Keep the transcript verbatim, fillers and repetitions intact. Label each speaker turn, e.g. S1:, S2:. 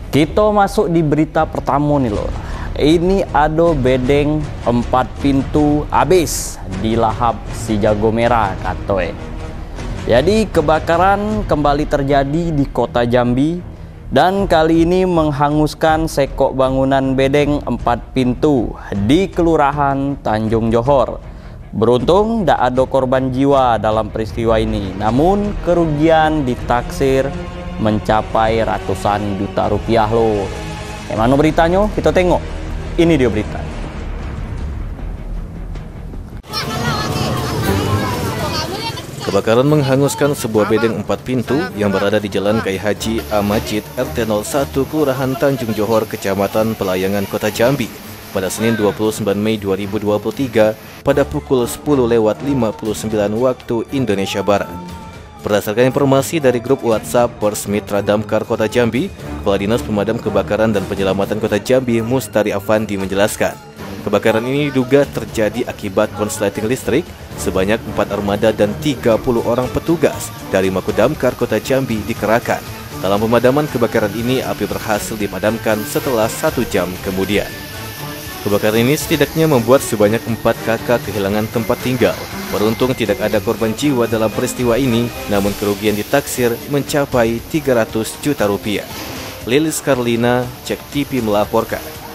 S1: Kita masuk di berita pertama nih lor. Ini ada bedeng empat pintu habis dilahap si jago merah katoe. Jadi kebakaran kembali terjadi di kota Jambi dan kali ini menghanguskan sekok bangunan bedeng empat pintu di Kelurahan Tanjung Johor. Beruntung tidak ada korban jiwa dalam peristiwa ini, namun kerugian ditaksir mencapai ratusan juta rupiah loh. Gimana beritanya? Kita tengok. Ini dia berita.
S2: Kebakaran menghanguskan sebuah bedeng empat pintu yang berada di Jalan Kiai Haji A. Majid R T nol satu Kelurahan Tanjung Johor, Kecamatan Pelayangan, Kota Jambi pada Senin dua puluh sembilan Mei dua ribu dua puluh tiga pada pukul sepuluh lewat lima puluh sembilan waktu Indonesia Barat. Berdasarkan informasi dari grup WhatsApp Pers Mitra Damkar Kota Jambi, Kepala Dinas Pemadam Kebakaran dan Penyelamatan Kota Jambi Mustari Afandi menjelaskan, kebakaran ini diduga terjadi akibat konsleting listrik. Sebanyak empat armada dan tiga puluh orang petugas dari Mako Damkar Kota Jambi dikerahkan. Dalam pemadaman kebakaran ini, api berhasil dipadamkan setelah satu jam kemudian. Kebakaran ini setidaknya membuat sebanyak empat kakak kehilangan tempat tinggal. Beruntung tidak ada korban jiwa dalam peristiwa ini, namun kerugian ditaksir mencapai tiga ratus juta rupiah. Lilis Karlina, Cek T V melaporkan.